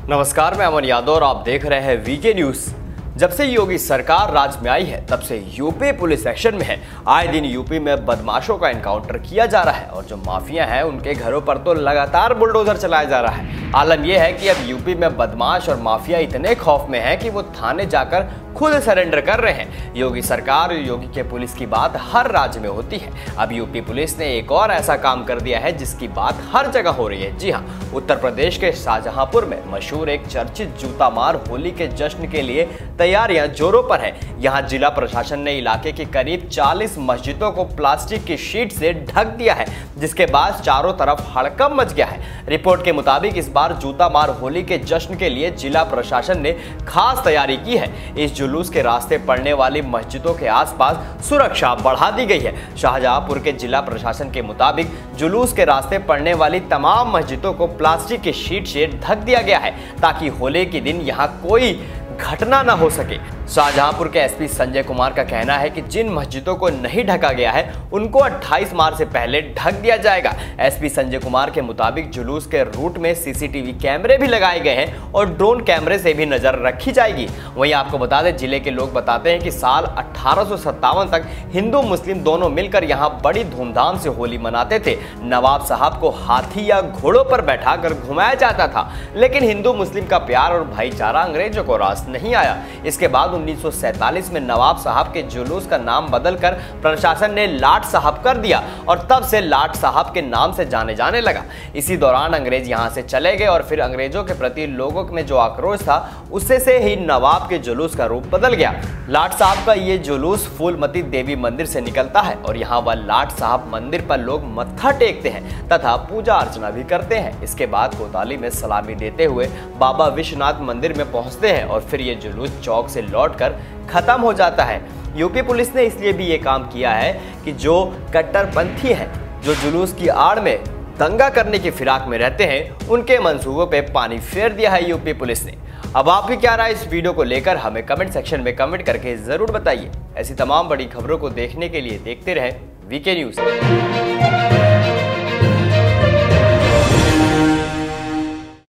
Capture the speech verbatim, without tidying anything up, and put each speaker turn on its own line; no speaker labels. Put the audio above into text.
नमस्कार, मैं अमन यादव और आप देख रहे हैं वीके न्यूज। जब से योगी सरकार राज में आई है तब से यूपी पुलिस एक्शन में है। आए दिन यूपी में बदमाशों का एनकाउंटर किया जा रहा है और जो माफिया हैं उनके घरों पर तो लगातार बुलडोजर चलाया जा रहा है। आलम यह है कि अब यूपी में बदमाश और माफिया इतने खौफ में हैं कि वो थाने जाकर खुद सरेंडर कर रहे हैं। योगी सरकार और योगी के पुलिस की बात हर राज्य में होती है। अब यूपी पुलिस ने एक और ऐसा काम कर दिया है जिसकी बात हर जगह हो रही है। जी हाँ, उत्तर प्रदेश के शाहजहांपुर में मशहूर एक चर्चित जूता मार होली के जश्न के लिए तैयारियां जोरों पर है। यहाँ जिला प्रशासन ने इलाके की करीब चालीस मस्जिदों को प्लास्टिक की शीट से ढक दिया है, जिसके बाद चारों तरफ हड़कंप मच गया है। रिपोर्ट के मुताबिक इस बार जूता मार होली के जश्न के लिए जिला प्रशासन ने खास तैयारी की है। इस जुलूस के रास्ते पड़ने वाली मस्जिदों के आसपास सुरक्षा बढ़ा दी गई है। शाहजहांपुर के जिला प्रशासन के मुताबिक जुलूस के रास्ते पड़ने वाली तमाम मस्जिदों को प्लास्टिक की शीट से ढक दिया गया है ताकि होली के दिन यहाँ कोई घटना न हो सके। शाहजहांपुर के एसपी संजय कुमार का कहना है कि जिन मस्जिदों को नहीं ढका गया है उनको अट्ठाईस मार्च से पहले ढक दिया जाएगा। एसपी संजय कुमार के मुताबिक जुलूस के रूट में सीसीटीवी कैमरे भी लगाए गए हैं और ड्रोन कैमरे से भी नजर रखी जाएगी। वहीं आपको बता दें, जिले के लोग बताते हैं कि साल अठारह सौ सत्तावन तक हिंदू मुस्लिम दोनों मिलकर यहाँ बड़ी धूमधाम से होली मनाते थे। नवाब साहब को हाथी या घोड़ों पर बैठाकर घुमाया जाता था, लेकिन हिंदू मुस्लिम का प्यार और भाईचारा अंग्रेजों को रास नहीं आया। इसके बाद उन्नीस सौ सैंतालीस में नवाब साहब के जुलूस का नाम बदलकर प्रशासन ने लाट साहब कर दिया और तब से लाट साहब के नाम से जाने जाने लगा। इसी दौरान अंग्रेज यहां से चले गए और फिर अंग्रेजों के प्रति लोगों में जो आक्रोश था उससे से ही नवाब के जुलूस का रूप बदल गया। लाट साहब का ये जुलूस फूलमती देवी मंदिर से निकलता है और यहाँ वह लाट साहब मंदिर पर लोग मत्था टेकते हैं तथा पूजा अर्चना भी करते हैं। इसके बाद कोतवाली में सलामी देते हुए बाबा विश्वनाथ मंदिर में पहुंचते हैं और फिर ये जुलूस चौक से लौटकर खत्म हो जाता है। यूपी पुलिस ने इसलिए भी ये काम किया है कि जो कट्टरपंथी हैं, जो जुलूस की आड़ में दंगा करने की फिराक में रहते हैं, उनके मंसूबों पे पानी फेर दिया है यूपी पुलिस ने। अब आपकी क्या राय इस वीडियो को लेकर हमें कमेंट सेक्शन में कमेंट करके जरूर बताइए। ऐसी तमाम बड़ी खबरों को देखने के लिए देखते रहें वीके न्यूज।